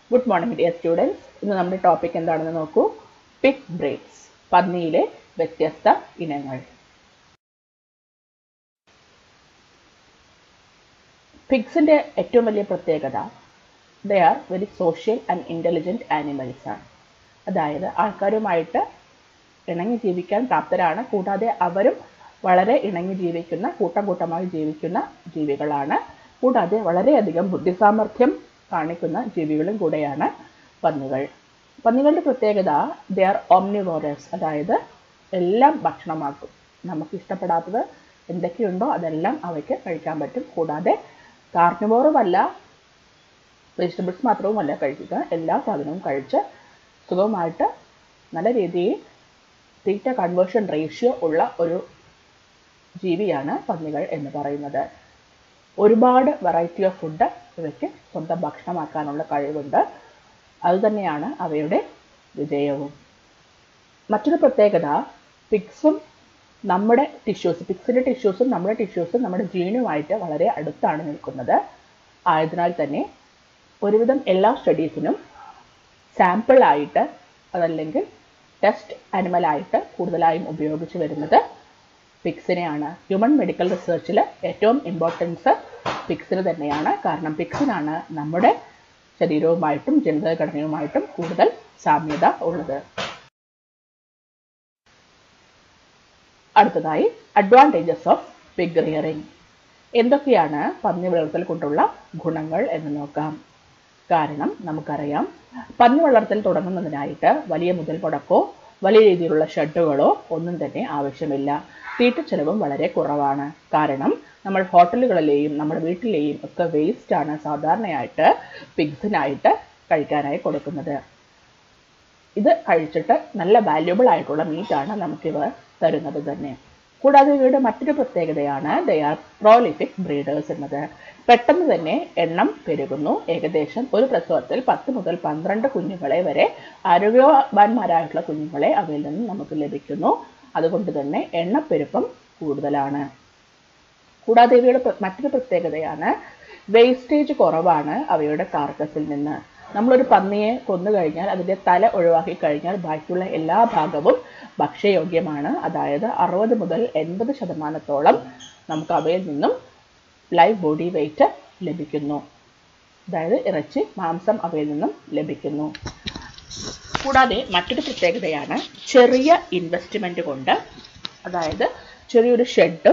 Good morning dear students. ഇന്ന് നമ്മുടെ topic എന്താണെന്ന് നോക്കൂ. പിഗ് ബ്രീഡ്സ്, പന്നിയിലെ വ്യത്യസ്ത ഇനങ്ങൾ. പിഗ്സിന്റെ ഏറ്റവും വലിയ പ്രത്യേകത they are very social and intelligent animals ആണ്. അതായത് ആൾക്കാരുമായിട്ട് ഇണങ്ങി ജീവിക്കാൻ പ്രാപ്തരാണ്. കൂടാതെ അവരും വളരെ ഇണങ്ങി ജീവിക്കുന്ന, കൂട്ടമായി ജീവിക്കുന്ന ജീവികളാണ്. കൂടാതെ വളരെയധികം ബുദ്ധിസാമർഥ്യം കാണിക്കുന്ന ജീവികളും കൂടെയാണ് പന്നികൾ. പന്നികളുടെ പ്രത്യേകത they are omnivorous, അതായത് എല്ലാം ഭക്ഷണമാക്കും. നമുക്ക് ഇഷ്ടപ്പെടാത്തത് എന്തൊക്കെയുണ്ടോ അതെല്ലാം അവയ്ക്ക് കഴിക്കാൻ പറ്റും. കൂടാതെ കാർണിവോറുമല്ല, വെജിറ്റബിൾസ് മാത്രവുമല്ല കഴിക്കുക, എല്ലാ സാധനവും കഴിച്ച് സുഖമായിട്ട് നല്ല രീതിയിൽ തീറ്റ കൺവേർഷൻ റേഷ്യോ ഉള്ള ഒരു ജീവിയാണ് പന്നികൾ എന്ന് പറയുന്നത്. ഒരുപാട് വെറൈറ്റി ഓഫ് ഫുഡ് ഇവയ്ക്ക് സ്വന്തം ഭക്ഷണമാക്കാനുള്ള കഴിവുണ്ട്. അതുതന്നെയാണ് അവയുടെ വിജയവും. മറ്റൊരു പ്രത്യേകത, പിഗ്സും നമ്മുടെ ടിഷ്യൂസ്, പിഗ്സിൻ്റെ ടിഷ്യൂസും നമ്മുടെ ടിഷ്യൂസും നമ്മുടെ ജീനുമായിട്ട് വളരെ അടുത്താണ് നിൽക്കുന്നത്. ആയതിനാൽ തന്നെ ഒരുവിധം എല്ലാ സ്റ്റഡീസിനും സാമ്പിളായിട്ട് അതല്ലെങ്കിൽ ടെസ്റ്റ് ആനിമലായിട്ട് കൂടുതലായും ഉപയോഗിച്ച് വരുന്നത് പിഗ്സിനെയാണ്. ഹ്യൂമൻ മെഡിക്കൽ റിസർച്ചിൽ ഏറ്റവും ഇമ്പോർട്ടൻസ് പിഗ്സിന് തന്നെയാണ്. കാരണം പിഗ്സിനാണ് നമ്മുടെ ശരീരവുമായിട്ടും ജനിതഘടനയുമായിട്ടും കൂടുതൽ സാമ്യത ഉള്ളത്. അടുത്തതായി അഡ്വാൻറ്റേജസ് ഓഫ് പിഗ് റിയറിംഗ്. എന്തൊക്കെയാണ് പന്നി വളർത്തൽ കൊണ്ടുള്ള ഗുണങ്ങൾ എന്ന് നോക്കാം. കാരണം നമുക്കറിയാം, പന്നി വളർത്തൽ തുടങ്ങുന്നതിനായിട്ട് വലിയ മുതൽ മുടക്കോ വലിയ രീതിയിലുള്ള ഷെഡുകളോ ഒന്നും തന്നെ ആവശ്യമില്ല. തീറ്റച്ചെലവും വളരെ കുറവാണ്. കാരണം നമ്മൾ ഹോട്ടലുകളിലെയും നമ്മുടെ വീട്ടിലെയും ഒക്കെ വേസ്റ്റാണ് സാധാരണയായിട്ട് പിഗ്സിനായിട്ട് കഴിക്കാനായി കൊടുക്കുന്നത്. ഇത് കഴിച്ചിട്ട് നല്ല വാല്യുബിൾ ആയിട്ടുള്ള മീറ്റാണ് നമുക്കിവ തരുന്നത് തന്നെ. കൂടാതെ ഇവയുടെ മറ്റൊരു പ്രത്യേകതയാണ് they are prolific breeders എന്നത്. പെട്ടെന്ന് തന്നെ എണ്ണം പെരുകുന്നു. ഏകദേശം ഒരു പ്രസവത്തിൽ 10 മുതൽ 12 കുഞ്ഞുങ്ങളെ വരെ, ആരോഗ്യവാന്മാരായിട്ടുള്ള കുഞ്ഞുങ്ങളെ അവയിൽ നിന്ന് നമുക്ക് ലഭിക്കുന്നു. അതുകൊണ്ട് തന്നെ എണ്ണപ്പെരുപ്പം കൂടുതലാണ്. കൂടാതെ ഇവയുടെ മറ്റൊരു പ്രത്യേകതയാണ് വേസ്റ്റേജ് കുറവാണ് അവയുടെ കാർക്കസിൽ നിന്ന്. നമ്മളൊരു പന്നിയെ കൊന്നു കഴിഞ്ഞാൽ അതിൻ്റെ തല ഒഴിവാക്കി കഴിഞ്ഞാൽ ബാക്കിയുള്ള എല്ലാ ഭാഗവും ഭക്ഷ്യയോഗ്യമാണ്. അതായത് 60 മുതൽ 80% നമുക്ക് അവയിൽ നിന്നും ലൈവ് ബോഡി വെയിറ്റ് ലഭിക്കുന്നു. അതായത് ഇറച്ചി, മാംസം അവയിൽ നിന്നും ലഭിക്കുന്നു. കൂടാതെ മറ്റൊരു പ്രത്യേകതയാണ് ചെറിയ ഇൻവെസ്റ്റ്മെൻറ്റ് കൊണ്ട്, അതായത് ചെറിയൊരു ഷെഡും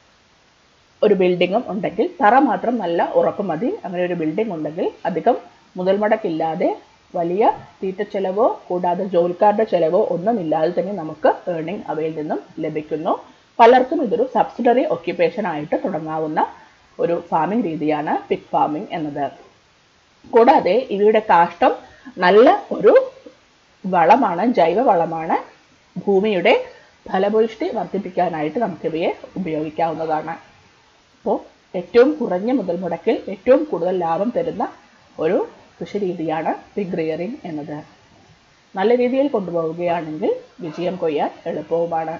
ഒരു ബിൽഡിങ്ങും ഉണ്ടെങ്കിൽ, തറ മാത്രം നല്ല ഉറപ്പ് മതി. അങ്ങനെ ഒരു ബിൽഡിംഗ് ഉണ്ടെങ്കിൽ അധികം മുതൽ മുടക്കില്ലാതെ വലിയ തീറ്റച്ചെലവോ കൂടാതെ ജോലിക്കാരുടെ ചെലവോ ഒന്നുമില്ലാതെ തന്നെ നമുക്ക് ഏർണിംഗ് അവയിൽ നിന്നും ലഭിക്കുന്നു. പലർക്കും ഇതൊരു സബ്സിഡറി ഒക്യുപ്പേഷൻ ആയിട്ട് തുടങ്ങാവുന്ന ഒരു ഫാമിംഗ് രീതിയാണ് പിഗ് ഫാമിംഗ് എന്നത്. കൂടാതെ ഇവയുടെ കാഷ്ടം നല്ല ഒരു വളമാണ്, ജൈവ വളമാണ്. ഭൂമിയുടെ ഫലപുഷ്ടി വർദ്ധിപ്പിക്കാനായിട്ട് നമുക്കിവയെ ഉപയോഗിക്കാവുന്നതാണ്. അപ്പോൾ ഏറ്റവും കുറഞ്ഞ മുതൽ മുടക്കിൽ ഏറ്റവും കൂടുതൽ ലാഭം തരുന്ന ഒരു കൃഷി രീതിയാണ് പിഗ് റിയറിംഗ് എന്നത്. നല്ല രീതിയിൽ കൊണ്ടുപോവുകയാണെങ്കിൽ വിജയം കൊയ്യാൻ എളുപ്പവുമാണ്.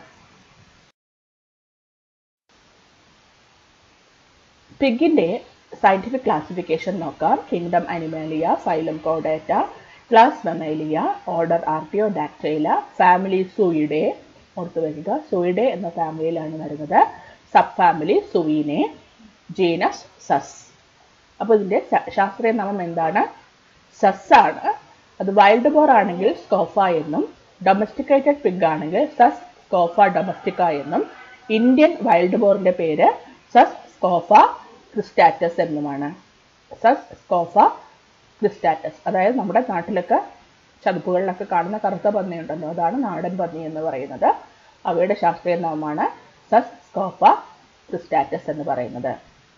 പിഗിന്റെ സയന്റിഫിക് ക്ലാസിഫിക്കേഷൻ നോക്കാം. കിങ്ഡം അനിമാലിയ, ഫൈലം കോഡേറ്റ, class Mammalia, order Artiodactyla, family Suidae. ഓർത്തു വയ്ക്കുക, സൂയിഡേ എന്ന ഫാമിലിയിലാണ് വരുന്നത്. Subfamily Suinae, genus Sus. അപ്പോൾ ഇതിൻ്റെ ശാസ്ത്രീയ നാമം എന്താണ്? സസ് ആണ്. അത് വൈൽഡ് ബോർ ആണെങ്കിൽ സ്കോഫ എന്നും, ഡൊമസ്റ്റിക്കേറ്റഡ് പിഗ് ആണെങ്കിൽ സസ് സ്കോഫ ഡൊമസ്റ്റിക്ക എന്നും, ഇന്ത്യൻ വൈൽഡ് ബോറിന്റെ പേര് സസ് സ്കോഫ ക്രിസ്റ്റാറ്റസ് എന്നുമാണ്. സസ് സ്കോഫ ക്രിസ്റ്റാറ്റസ്, അതായത് നമ്മുടെ നാട്ടിലൊക്കെ ചതുപ്പുകളിലൊക്കെ കാണുന്ന കറുത്ത പന്നി ഉണ്ടല്ലോ, അതാണ് നാടൻ പന്നി എന്ന് പറയുന്നത്. അവയുടെ ശാസ്ത്രീയ നാമമാണ് സസ് സ്കോഫ ക്രിസ്റ്റാറ്റസ് എന്ന് പറയുന്നത്.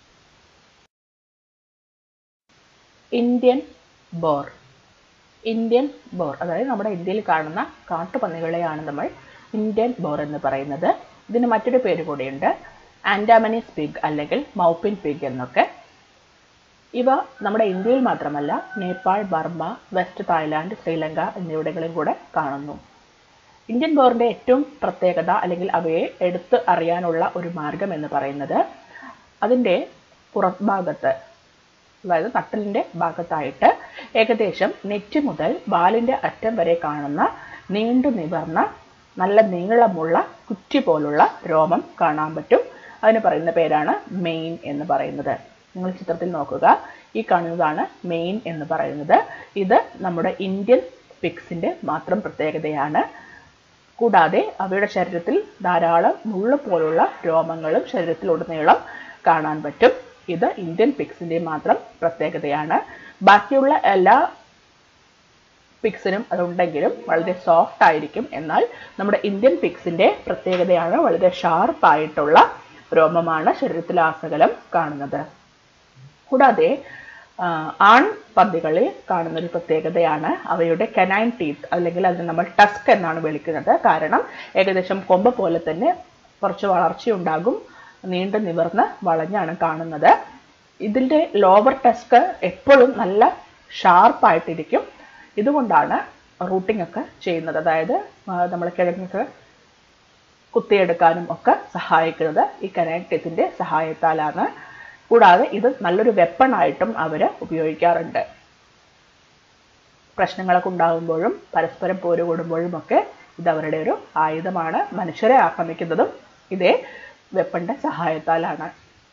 ഇന്ത്യൻ ബോർ, ഇന്ത്യൻ ബോർ അതായത് നമ്മുടെ ഇന്ത്യയിൽ കാണുന്ന കാട്ടുപന്നികളെയാണ് നമ്മൾ ഇന്ത്യൻ ബോർ എന്ന് പറയുന്നത്. ഇതിന് മറ്റൊരു പേര് കൂടിയുണ്ട്, ആൻഡാമനീസ് പിഗ് അല്ലെങ്കിൽ മൗപ്പിൻ പിഗ് എന്നൊക്കെ. ഇവ നമ്മുടെ ഇന്ത്യയിൽ മാത്രമല്ല, Nepal, Burma, west Thailand, Sri Lanka എന്നിവിടങ്ങളിൽ കൂടെ കാണുന്നു. ഇന്ത്യൻ ബോറിൻ്റെ ഏറ്റവും പ്രത്യേകത അല്ലെങ്കിൽ അവയെ എടുത്ത് അറിയാനുള്ള ഒരു മാർഗം എന്ന് പറയുന്നത് അതിൻ്റെ പുറംഭാഗത്ത് അതായത് നട്ടലിൻ്റെ ഭാഗത്തായിട്ട് ഏകദേശം നെറ്റി മുതൽ വാലിൻ്റെ അറ്റം വരെ കാണുന്ന നീണ്ടു നിവർന്ന നല്ല നീളമുള്ള കുറ്റി പോലുള്ള രോമം കാണാൻ പറ്റും. അതിന് പറയുന്ന പേരാണ് മെയിൻ എന്ന് പറയുന്നത്. നിങ്ങൾ ചിത്രത്തിൽ നോക്കുക, ഈ കാണുന്നതാണ് മെയിൻ എന്ന് പറയുന്നത്. ഇത് നമ്മുടെ ഇന്ത്യൻ പിഗ്സിൻ്റെ മാത്രം പ്രത്യേകതയാണ്. കൂടാതെ അവയുടെ ശരീരത്തിൽ ധാരാളം മുള്ളു പോലുള്ള രോമങ്ങളും ശരീരത്തിലുടനീളം കാണാൻ പറ്റും. ഇത് ഇന്ത്യൻ പിഗ്സിൻ്റെ മാത്രം പ്രത്യേകതയാണ്. ബാക്കിയുള്ള എല്ലാ പിഗ്സിനും അതുണ്ടെങ്കിലും വളരെ സോഫ്റ്റ് ആയിരിക്കും. എന്നാൽ നമ്മുടെ ഇന്ത്യൻ പിഗ്സിൻ്റെ പ്രത്യേകതയാണ് വളരെ ഷാർപ്പായിട്ടുള്ള രോമമാണ് ശരീരത്തിലാസകലം കാണുന്നത്. കൂടാതെ ആൺ പന്നികളിൽ കാണുന്നൊരു പ്രത്യേകതയാണ് അവയുടെ കനൈൻ ടീത്ത്, അല്ലെങ്കിൽ അതിന് നമ്മൾ ടസ്ക് എന്നാണ് വിളിക്കുന്നത്. കാരണം ഏകദേശം കൊമ്പ് പോലെ തന്നെ കുറച്ച് വളർച്ചയുണ്ടാകും, നീണ്ടു നിവർന്ന് വളഞ്ഞാണ് കാണുന്നത്. ഇതിൻ്റെ ലോവർ ടസ്ക് എപ്പോഴും നല്ല ഷാർപ്പായിട്ടിരിക്കും. ഇതുകൊണ്ടാണ് റൂട്ടിംഗ് ഒക്കെ ചെയ്യുന്നത്, അതായത് നമ്മൾ കിഴങ്ങൊക്കെ കുത്തിയെടുക്കാനും ഒക്കെ സഹായിക്കുന്നത് ഈ കനൈൻ ടീത്തിൻ്റെ സഹായത്താലാണ്. കൂടാതെ ഇത് നല്ലൊരു വെപ്പണായിട്ടും അവർ ഉപയോഗിക്കാറുണ്ട്. പ്രശ്നങ്ങളൊക്കെ ഉണ്ടാകുമ്പോഴും പരസ്പരം പോരുകൂടുമ്പോഴും ഒക്കെ ഇത് അവരുടെ ഒരു ആയുധമാണ്. മനുഷ്യരെ ആക്രമിക്കുന്നതും ഇതേ വെപ്പണിൻ്റെ സഹായത്താലാണ്.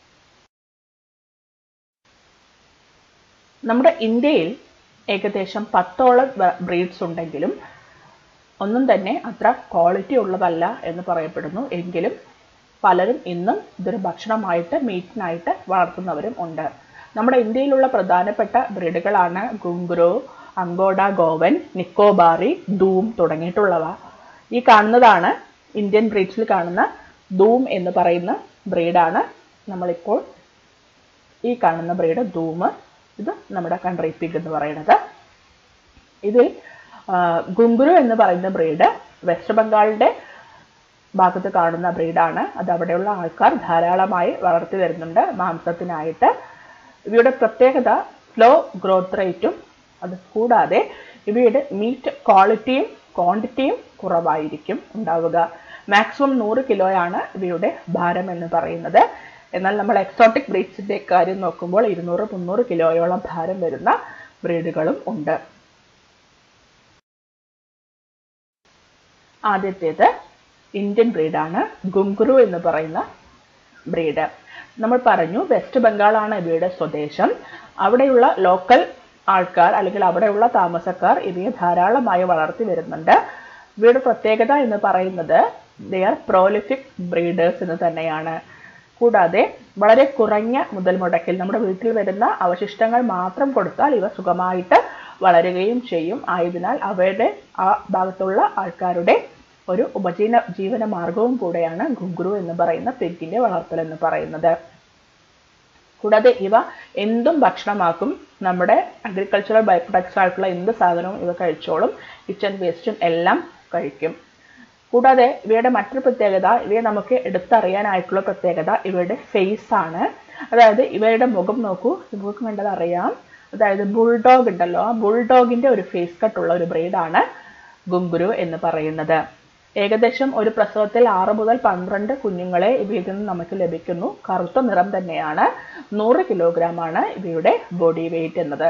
നമ്മുടെ ഇന്ത്യയിൽ ഏകദേശം 10ഓളം ബ്രീഡ്സ് ഉണ്ടെങ്കിലും ഒന്നും തന്നെ അത്ര ക്വാളിറ്റി ഉള്ളതല്ല എന്ന് പറയപ്പെടുന്നു. എങ്കിലും പലരും ഇന്നും ഇതൊരു ഭക്ഷണമായിട്ട് മീറ്റിനായിട്ട് വളർത്തുന്നവരും ഉണ്ട്. നമ്മുടെ ഇന്ത്യയിലുള്ള പ്രധാനപ്പെട്ട ബ്രീഡുകളാണ് ഗുങ്ഗ്രോ, അങ്കോഡ ഗോവൻ, നിക്കോബാറി, ധൂം തുടങ്ങിയിട്ടുള്ളവ. ഈ കാണുന്നതാണ് ഇന്ത്യൻ ബ്രീഡ്സിൽ കാണുന്ന ധൂം എന്ന് പറയുന്ന ബ്രീഡാണ്. നമ്മളിപ്പോൾ ഈ കാണുന്ന ബ്രീഡ് ധൂം, ഇത് നമ്മുടെ കൺട്രി പിഗ് എന്ന് പറയുന്നത്. ഇതിൽ ഗുങ്ഗ്രു എന്ന് പറയുന്ന ബ്രീഡ് വെസ്റ്റ് ബംഗാളിൻ്റെ ഭാഗത്ത് കാണുന്ന ബ്രീഡാണ്. അത് അവിടെയുള്ള ആൾക്കാർ ധാരാളമായി വളർത്തി വരുന്നുണ്ട് മാംസത്തിനായിട്ട്. ഇവയുടെ പ്രത്യേകത സ്ലോ ഗ്രോത്ത് റേറ്റും, അത് കൂടാതെ ഇവയുടെ മീറ്റ് ക്വാളിറ്റിയും ക്വാണ്ടിറ്റിയും കുറവായിരിക്കും ഉണ്ടാവുക. മാക്സിമം 100 കിലോയാണ് ഇവയുടെ ഭാരം എന്ന് പറയുന്നത്. എന്നാൽ നമ്മൾ എക്സോട്ടിക് ബ്രീഡ്സിൻ്റെ കാര്യം നോക്കുമ്പോൾ 200-300 കിലോയോളം ഭാരം വരുന്ന ബ്രീഡുകളും ഉണ്ട്. ആദ്യത്തേത് ഇന്ത്യൻ ബ്രീഡാണ് ഗുങ്ഗ്രു എന്ന് പറയുന്ന ബ്രീഡ്. നമ്മൾ പറഞ്ഞു വെസ്റ്റ് ബംഗാളാണ് ഇവയുടെ സ്വദേശം. അവിടെയുള്ള ലോക്കൽ ആൾക്കാർ അല്ലെങ്കിൽ അവിടെയുള്ള താമസക്കാർ ഇവയെ ധാരാളമായി വളർത്തി വരുന്നുണ്ട്. ഇവയുടെ പ്രത്യേകത എന്ന് പറയുന്നത് ദേ ആർ പ്രോലിഫിക് ബ്രീഡേഴ്സ് എന്ന് തന്നെയാണ്. കൂടാതെ വളരെ കുറഞ്ഞ മുതൽ മുടക്കിൽ നമ്മുടെ വീട്ടിൽ വരുന്ന അവശിഷ്ടങ്ങൾ മാത്രം കൊടുത്താൽ ഇവ സുഖമായിട്ട് വളരുകയും ചെയ്യും. ആയതിനാൽ അവയുടെ ആ ഭാഗത്തുള്ള ആൾക്കാരുടെ ഒരു ഉപജീവന മാർഗവും കൂടെയാണ് ഗുങ്ഗ്രു എന്ന് പറയുന്ന പിഗിന്റെ വളർത്തൽ എന്ന് പറയുന്നത്. കൂടാതെ ഇവ എന്തും ഭക്ഷണമാക്കും. നമ്മുടെ അഗ്രികൾച്ചറൽ ബൈ പ്രൊഡക്ട്സ് ആയിട്ടുള്ള എന്ത് സാധനവും ഇവ കഴിച്ചോളും. കിച്ചൺ വേസ്റ്റും എല്ലാം കഴിക്കും. കൂടാതെ ഇവയുടെ മറ്റൊരു പ്രത്യേകത, ഇവയെ നമുക്ക് എടുത്തറിയാനായിട്ടുള്ള പ്രത്യേകത ഇവയുടെ ഫേസ് ആണ്. അതായത് ഇവയുടെ മുഖം നോക്കൂ, മുഖം കണ്ടത് അറിയാം. അതായത് ബുൾഡോഗ് ഉണ്ടല്ലോ, ആ ബുൾഡോഗിന്റെ ഒരു ഫേസ് കട്ടുള്ള ഒരു ബ്രീഡാണ് ഗുങ്ഗ്രു എന്ന് പറയുന്നത്. ഏകദേശം ഒരു പ്രസവത്തിൽ 6 മുതൽ 12 കുഞ്ഞുങ്ങളെ ഇവയിൽ നിന്ന് നമുക്ക് ലഭിക്കുന്നു. കറുത്ത നിറം തന്നെയാണ്. 100 കിലോഗ്രാമാണ് ഇവയുടെ ബോഡി വെയിറ്റ് എന്നത്.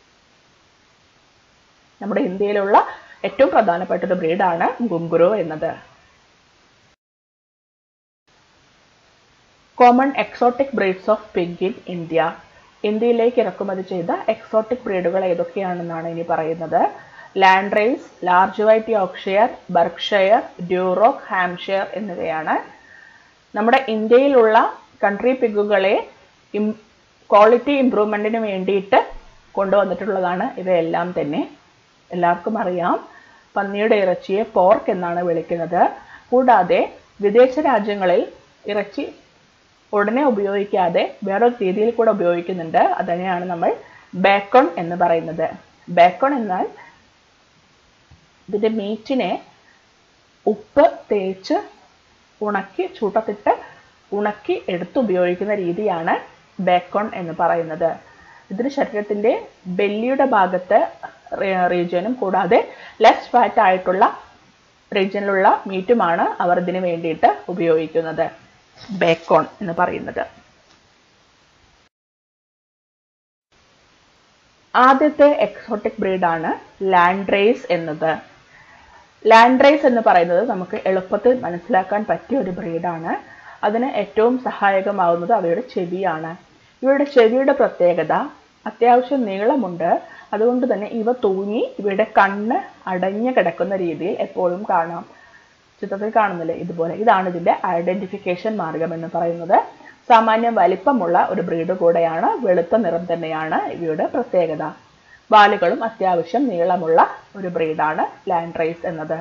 നമ്മുടെ ഇന്ത്യയിലുള്ള ഏറ്റവും പ്രധാനപ്പെട്ട ഒരു ബ്രീഡാണ് ഗുങ്ഗ്രു എന്നത്. Common exotic breeds of pig in India. ഇന്ത്യയിലേക്ക് ഇറക്കുമതി ചെയ്ത എക്സോട്ടിക് ബ്രീഡുകൾ ഏതൊക്കെയാണെന്നാണ് ഇനി പറയുന്നത്. Landrace, large white Yorkshire, Berkshire, Duroc, Hampshire എന്നിവയാണ്. നമ്മുടെ ഇന്ത്യയിലുള്ള കൺട്രി പിഗുകളെ ക്വാളിറ്റി ഇംപ്രൂവ്മെന്റിന് വേണ്ടിയിട്ട് കൊണ്ടുവന്നിട്ടുള്ളതാണ് ഇവയെല്ലാം തന്നെ. എല്ലാവർക്കും അറിയാം, പന്നിയുടെ ഇറച്ചിയെ പോർക്ക് എന്നാണ് വിളിക്കുന്നത്. കൂടാതെ വിദേശ രാജ്യങ്ങളിൽ ഇറച്ചി ഉടനെ ഉപയോഗിക്കാതെ വേറൊരു രീതിയിൽ കൂടെ ഉപയോഗിക്കുന്നുണ്ട്. അതിനെയാണ് നമ്മൾ ബേക്കൺ എന്ന് പറയുന്നത്. ബേക്കൺ എന്നാൽ ഇതിൻ്റെ മീറ്റിനെ ഉപ്പ് തേച്ച് ഉണക്കി ചൂട്ടത്തിട്ട് ഉണക്കി എടുത്തുപയോഗിക്കുന്ന രീതിയാണ് ബേക്കൺ എന്ന് പറയുന്നത്. ഇതിന് ശരീരത്തിൻ്റെ ബെല്ലിയുടെ ഭാഗത്ത് റീജിയനും കൂടാതെ ലെസ് ഫാറ്റ് ആയിട്ടുള്ള റീജിയനിലുള്ള മീറ്റുമാണ് അവർ ഇതിന് വേണ്ടിയിട്ട് ഉപയോഗിക്കുന്നത്, ബേക്കൺ എന്ന് പറയുന്നത്. ആദ്യത്തെ എക്സോട്ടിക് ബ്രീഡാണ് ലാൻഡ്രേസ് എന്നത്. ലാൻഡ്രേസ് എന്ന് പറയുന്നത് നമുക്ക് എളുപ്പത്തിൽ മനസ്സിലാക്കാൻ പറ്റിയ ഒരു ബ്രീഡാണ്. അതിന് ഏറ്റവും സഹായകമാവുന്നത് അവയുടെ ചെവിയാണ്. ഇവയുടെ ചെവിയുടെ പ്രത്യേകത അത്യാവശ്യം നീളമുണ്ട്. അതുകൊണ്ട് തന്നെ ഇവ തൂങ്ങി ഇവയുടെ കണ്ണ് അടഞ്ഞു കിടക്കുന്ന രീതിയിൽ എപ്പോഴും കാണാം. ചിത്രത്തിൽ കാണുന്നില്ലേ, ഇതുപോലെ. ഇതാണ് ഇതിന്റെ ഐഡന്റിഫിക്കേഷൻ മാർഗം എന്ന് പറയുന്നത്. സാമാന്യം വലിപ്പമുള്ള ഒരു ബ്രീഡ് കൂടെയാണ്. വെളുത്ത നിറം തന്നെയാണ് ഇവയുടെ പ്രത്യേകത. വാലുകളും അത്യാവശ്യം നീളമുള്ള ഒരു ബ്രീഡാണ് ലാൻഡ്രേസ് എന്നത്.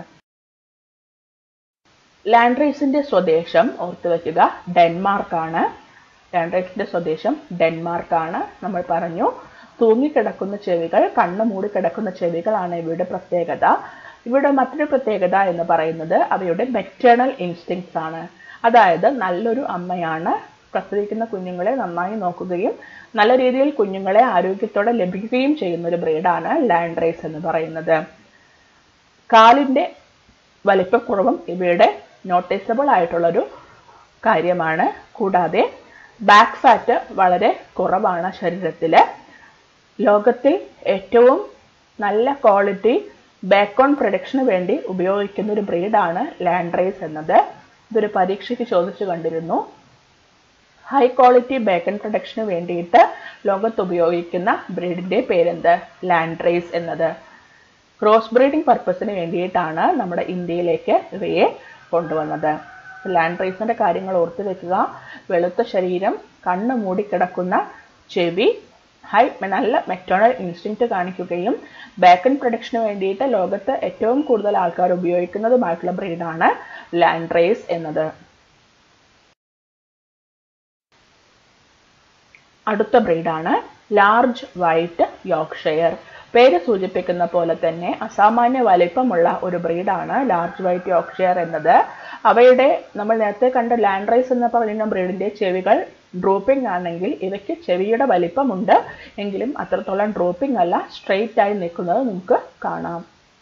ലാൻഡ്രേസിന്റെ സ്വദേശം ഓർത്തുവെക്കുക ഡെൻമാർക്കാണ്. ലാൻഡ്രേസിന്റെ സ്വദേശം ഡെൻമാർക്കാണ്. നമ്മൾ പറഞ്ഞു തൂങ്ങിക്കിടക്കുന്ന ചെവികൾ, കണ്ണ് മൂടിക്കിടക്കുന്ന ചെവികളാണ് ഇവയുടെ പ്രത്യേകത. ഇവയുടെ മറ്റൊരു പ്രത്യേകത എന്ന് പറയുന്നത് അവയുടെ മെറ്റേണൽ ഇൻസ്റ്റിങ്ക്ട്സ് ആണ്. അതായത് നല്ലൊരു അമ്മയാണ് പ്രസവിക്കുന്ന കുഞ്ഞുങ്ങളെ നന്നായി നോക്കുകയും നല്ല രീതിയിൽ കുഞ്ഞുങ്ങളെ ആരോഗ്യത്തോടെ ലഭിക്കുകയും ചെയ്യുന്ന ഒരു ബ്രീഡാണ് ലാൻഡ്രേസ് എന്ന് പറയുന്നത്. കാലിന്റെ വലിപ്പക്കുറവും ഇവയുടെ നോട്ടീസബിൾ ആയിട്ടുള്ളൊരു കാര്യമാണ്. കൂടാതെ ബാക്ക് ഫാറ്റ് വളരെ കുറവാണ് ശരീരത്തില്. ലോകത്തിൽ ഏറ്റവും നല്ല ക്വാളിറ്റി ബേക്കോൺ പ്രൊഡക്ഷന് വേണ്ടി ഉപയോഗിക്കുന്ന ഒരു ബ്രീഡാണ് ലാൻഡ്രേസ് എന്നത്. ഇതൊരു പരീക്ഷയ്ക്ക് ചോദിച്ചു കണ്ടിരുന്നു. ഹൈ ക്വാളിറ്റി ബേക്കൺ പ്രൊഡക്ഷന് വേണ്ടിയിട്ട് ലോകത്ത് ഉപയോഗിക്കുന്ന ബ്രീഡിന്റെ പേരെന്ത്? ലാൻഡ്രേസ് എന്നത്. ക്രോസ് ബ്രീഡിംഗ് പർപ്പസിന് വേണ്ടിയിട്ടാണ് നമ്മുടെ ഇന്ത്യയിലേക്ക് ഇവയെ കൊണ്ടുവന്നത്. ലാൻഡ്രേസിന്റെ കാര്യങ്ങൾ ഓർത്തു വെക്കുക. വെളുത്ത ശരീരം, കണ്ണ് മൂടിക്കിടക്കുന്ന ചെവി, നല്ല മെറ്റേണൽ ഇൻസ്റ്റിങ്ക്റ്റ് കാണിക്കുകയും ബേക്കൺ പ്രൊഡക്ഷന് വേണ്ടിയിട്ട് ലോകത്ത് ഏറ്റവും കൂടുതൽ ആൾക്കാർ ഉപയോഗിക്കുന്നതുമായിട്ടുള്ള ബ്രീഡാണ് ലാൻഡ്രേസ് എന്നത്. അടുത്ത ബ്രീഡാണ് ലാർജ് വൈറ്റ് യോർക്ക്ഷയർ. പേര് സൂചിപ്പിക്കുന്ന പോലെ തന്നെ അസാമാന്യ വലിപ്പമുള്ള ഒരു ബ്രീഡാണ് ലാർജ് വൈറ്റ് യോർക്ക്ഷയർ എന്നത്. അവയുടെ നമ്മൾ നേരത്തെ കണ്ട ലാൻഡ്രേസ് എന്ന് പറയുന്ന ബ്രീഡിന്റെ ചെവികൾ ഡ്രോപ്പിംഗ് ആണെങ്കിൽ ഇവയ്ക്ക് ചെവിയുടെ വലിപ്പമുണ്ട്, എങ്കിലും അത്രത്തോളം ഡ്രോപ്പിംഗ് അല്ല, സ്ട്രെയിറ്റ് ആയി നിൽക്കുന്നത് നമുക്ക് കാണാം.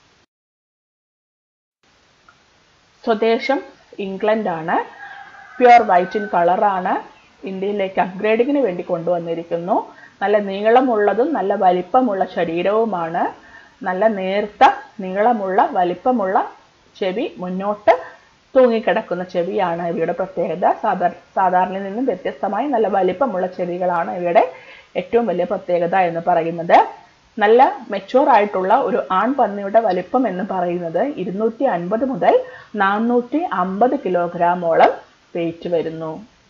സ്വദേശം ഇംഗ്ലണ്ടാണ്. പ്യുവർ വൈറ്റ് ഇൻ കളറാണ്. ഇന്ത്യയിലേക്ക് അപ്ഗ്രേഡിങ്ങിന് വേണ്ടി കൊണ്ടുവന്നിരിക്കുന്നു. നല്ല നീളമുള്ളതും നല്ല വലിപ്പമുള്ള ശരീരവുമാണ്. നല്ല നേർത്ത നീളമുള്ള വലിപ്പമുള്ള ചെവി, മുന്നോട്ട് തൂങ്ങിക്കിടക്കുന്ന ചെവിയാണ് ഇവയുടെ പ്രത്യേകത. സാധാരണയിൽ നിന്നും വ്യത്യസ്തമായി നല്ല വലിപ്പമുള്ള ചെവികളാണ് ഇവയുടെ ഏറ്റവും വലിയ പ്രത്യേകത എന്ന് പറയുന്നത്. നല്ല മെച്യൂർ ആയിട്ടുള്ള ഒരു ആൺപന്നിയുടെ വലിപ്പം എന്ന് പറയുന്നത് 250 മുതൽ 450 കിലോഗ്രാമോളം വെയിറ്റ് വരുന്നു.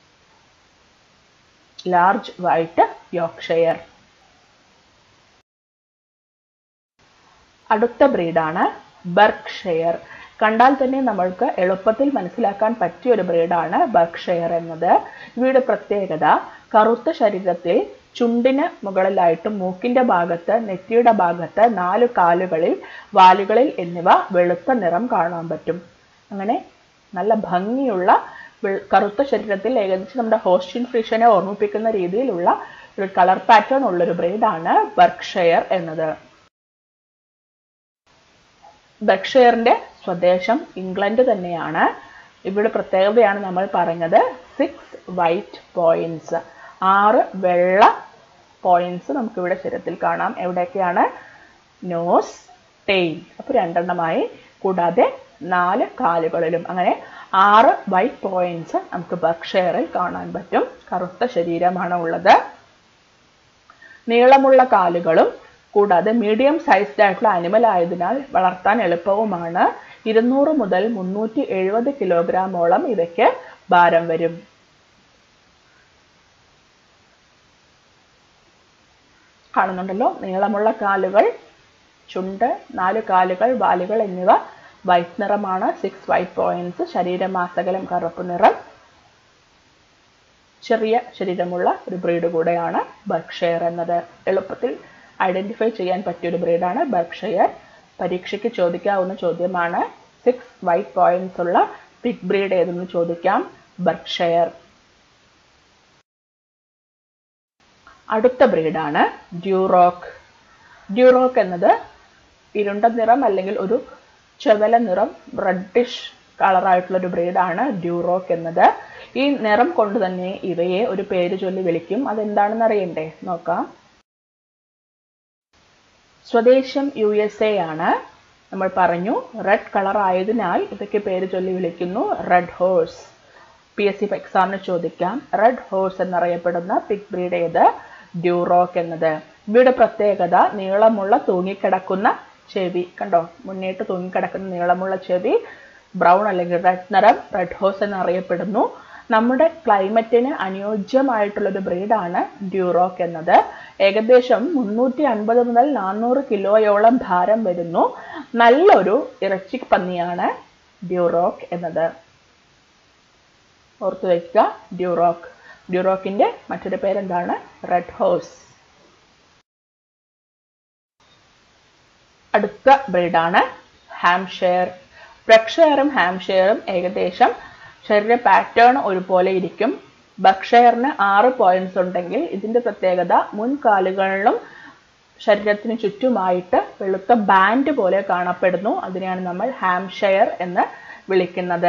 Large white Yorkshire. അടുത്ത ബ്രീഡാണ് ബർക്ക്ഷയർ. കണ്ടാൽ തന്നെ നമ്മൾക്ക് എളുപ്പത്തിൽ മനസ്സിലാക്കാൻ പറ്റിയ ഒരു ബ്രീഡാണ് ബർക്ക്ഷയർ എന്നത്. ഇവയുടെ പ്രത്യേകത കറുത്ത ശരീരത്തിൽ ചുണ്ടിന് മുകളിലായിട്ടും മൂക്കിന്റെ ഭാഗത്ത്, നെറ്റിയുടെ ഭാഗത്ത്, 4 കാലുകളിൽ, വാലുകളിൽ എന്നിവ വെളുത്ത നിറം കാണാൻ പറ്റും. അങ്ങനെ നല്ല ഭംഗിയുള്ള കറുത്ത ശരീരത്തിൽ ഏകദേശം നമ്മുടെ ഹോസ്റ്റിൻ ഫ്രീഷനെ ഓർമ്മിപ്പിക്കുന്ന രീതിയിലുള്ള ഒരു കളർ പാറ്റേൺ ഉള്ളൊരു ബ്രീഡാണ് ബർക്ക്ഷയർ എന്നത്. ബർക്ക്ഷയറിന്റെ സ്വദേശം ഇംഗ്ലണ്ട് തന്നെയാണ്. ഇവിടെ പ്രത്യേകതയാണ് നമ്മൾ പറഞ്ഞത് 6 വൈറ്റ് പോയിന്റ്സ്, 6 വെള്ള പോയിന്റ്സ് നമുക്കിവിടെ ശരീരത്തിൽ കാണാം. എവിടെയൊക്കെയാണ്? നോസ്, ടെയിൽ, അപ്പോൾ 2 എണ്ണമായി, കൂടാതെ 4 കാലുകളിലും. അങ്ങനെ 6 വൈറ്റ് പോയിന്റ്സ് നമുക്ക് ബർക്ക്ഷയറിൽ കാണാൻ പറ്റും. കറുത്ത ശരീരമാണ് ഉള്ളത്. നീളമുള്ള കാലുകളും കൂടാതെ മീഡിയം സൈസ്ഡ് ആയിട്ടുള്ള അനിമൽ ആയതിനാൽ വളർത്താൻ എളുപ്പവുമാണ്. 200 മുതൽ 370 കിലോഗ്രാമോളം ഇവയ്ക്ക് ഭാരം വരും. കാണുന്നുണ്ടല്ലോ, നീളമുള്ള കാലുകൾ, ചുണ്ട്, 4 കാലുകൾ, വാലുകൾ എന്നിവ വൈറ്റ് നിറമാണ്. 6 വൈറ്റ് പോയിന്റ്സ്. ശരീരമാസകലം കറുപ്പ് നിറം. ചെറിയ ശരീരമുള്ള ഒരു ബ്രീഡ് കൂടെയാണ് ബർക്ക്ഷയർ എന്നത്. എളുപ്പത്തിൽ ഐഡന്റിഫൈ ചെയ്യാൻ പറ്റിയ ഒരു ബ്രീഡാണ് ബർക്ക്ഷയർ. പരീക്ഷയ്ക്ക് ചോദിക്കാവുന്ന ചോദ്യമാണ്. 6 വൈറ്റ് പോയിന്റ്സ് ഉള്ള പിഗ് ബ്രീഡ് ഏതെന്ന് ചോദിക്കാം. ബർക്ക്ഷയർ. അടുത്ത ബ്രീഡാണ് ഡ്യൂറോക്ക്. ഡ്യൂറോക്ക് എന്നത് ഇരുണ്ട നിറം അല്ലെങ്കിൽ ഒരു ചുവല നിറം, റെഡിഷ് കളറായിട്ടുള്ള ഒരു ബ്രീഡാണ് ഡ്യൂറോക്ക് എന്നത്. ഈ നിറം കൊണ്ട് തന്നെ ഇവയെ ഒരു പേര് ചൊല്ലി വിളിക്കും. അതെന്താണെന്ന് അറിയണ്ടേ? നോക്കാം. സ്വദേശം USA ആണ്. നമ്മൾ പറഞ്ഞു റെഡ് കളർ ആയതിനാൽ ഇതൊക്കെ പേര് ചൊല്ലി വിളിക്കുന്നു. Red horse. PSC എക്സാമിന് ചോദിക്കാം. റെഡ് ഹോഴ്സ് എന്നറിയപ്പെടുന്ന പിഗ് ബ്രീഡ് ഏത്? ഡ്യൂറോക്ക് എന്നത്. ഇവയുടെ പ്രത്യേകത നീളമുള്ള തൂങ്ങിക്കിടക്കുന്ന ചെവി. കണ്ടോ, മുന്നേട്ട് തൂങ്ങിക്കിടക്കുന്ന നീളമുള്ള ചെവി, ബ്രൗൺ അല്ലെങ്കിൽ റെഡ് നിറം, റെഡ് ഹോഴ്സ് എന്നറിയപ്പെടുന്നു. നമ്മുടെ ക്ലൈമറ്റിന് അനുയോജ്യമായിട്ടുള്ളൊരു ബ്രീഡാണ് ഡ്യൂറോക്ക് എന്നത്. ഏകദേശം 350 മുതൽ 400 കിലോയോളം ഭാരം വരുന്നു. നല്ലൊരു ഇറച്ചി പന്നിയാണ് ഡ്യൂറോക്ക് എന്നത്. ഓർത്തു വയ്ക്കുക, ഡ്യൂറോക്ക്. ഡ്യൂറോക്കിന്റെ മറ്റൊരു പേരെന്താണ്? Red horse. അടുത്ത ബ്രീഡാണ് ഹാംഷെയർ. ബ്രക്ഷയറും ഹാംഷെയറും ഏകദേശം ശരീര പാറ്റേൺ ഒരുപോലെ ഇരിക്കും. ബർക്ഷയറിന് 6 പോയിന്റ്സ് ഉണ്ടെങ്കിൽ ഇതിന്റെ പ്രത്യേകത മുൻകാലുകളിലും ശരീരത്തിന് ചുറ്റുമായിട്ട് വെളുത്ത ബാൻഡ് പോലെ കാണപ്പെടുന്നു. അതിനെയാണ് നമ്മൾ ഹാംഷെയർ എന്ന് വിളിക്കുന്നത്.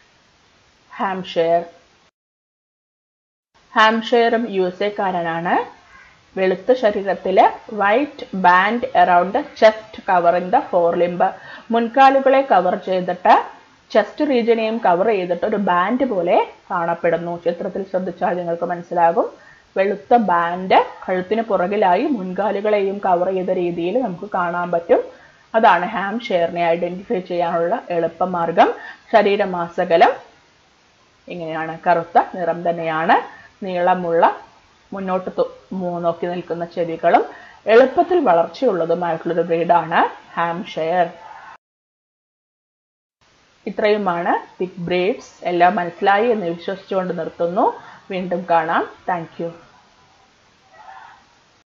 ഹാംഷെയറും USA-കാരനാണ്. വെളുത്ത ശരീരത്തില് white band around chest covering the forelimb. മുൻകാലുകളെ കവർ ചെയ്തിട്ട് ചെസ്റ്റ് റീജിയനെയും കവർ ചെയ്തിട്ട് ഒരു ബാൻഡ് പോലെ കാണപ്പെടുന്നു. ചിത്രത്തിൽ ശ്രദ്ധിച്ചാൽ നിങ്ങൾക്ക് മനസ്സിലാകും. വെളുത്ത ബാൻഡ് കഴുത്തിന് പുറകിലായി മുൻകാലുകളെയും കവർ ചെയ്ത രീതിയിൽ നമുക്ക് കാണാൻ പറ്റും. അതാണ് ഹാംഷെയറിനെ ഐഡന്റിഫൈ ചെയ്യാനുള്ള എളുപ്പമാർഗം. ശരീരമാസകലം ഇങ്ങനെയാണ്, കറുത്ത നിറം തന്നെയാണ്. നീളമുള്ള മുന്നോട്ട് നോക്കി നിൽക്കുന്ന ചെവികളും എളുപ്പത്തിൽ വളർച്ചയുള്ളതുമായിട്ടുള്ളൊരു ബ്രീഡാണ് ഹാംഷെയർ. ഇത്രയുമാണ് പിഗ് ബ്രീഡ്സ്. എല്ലാം മനസ്സിലായി എന്ന് വിശ്വസിച്ചുകൊണ്ട് നിർത്തുന്നു. വീണ്ടും കാണാം. Thank U.